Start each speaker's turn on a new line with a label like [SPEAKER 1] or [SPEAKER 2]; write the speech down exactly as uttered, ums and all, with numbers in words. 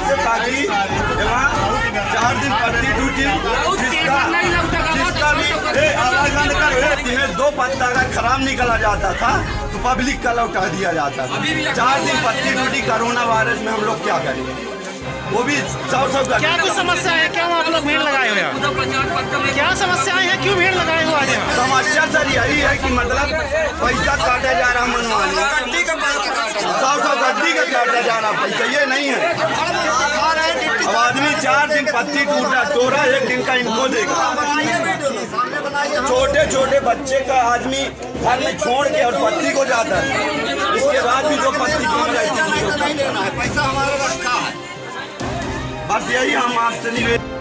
[SPEAKER 1] से ताकि चार दिन पत्ती टूटी, जिसका जिसका भी आवाज बंद कर तुम्हें दो पत्ता अगर खराब निकला जाता था तो पब्लिक का लौटा दिया जाता था। चार दिन पत्ती टूटी कोरोना वायरस में हम लोग क्या करें, वो भी सौ सौ का।
[SPEAKER 2] क्या कुछ समस्या है, क्यों आप लोग भीड़ लगाए हुए हैं? क्या समस्याएं हैं, क्यों भीड़ लगाए हुए आज यहाँ?
[SPEAKER 1] समस्या सर यही है कि मतलब पैसा काटा जा रहा मनमानी, सौ सौ गड्डी का काटा जा रहा पैसा, ये नहीं है। अब आदमी चार दिन पत्ती टूटा तोड़ा एक दिन का इनको देगा। छोटे छोटे बच्चे का आदमी घर में छोड़ के और पत्ती को जाता है, इसके बाद भी जो पत्ती टूट जाती है पैसा हमारा रखा है। बस यही हम आपसे निवेदन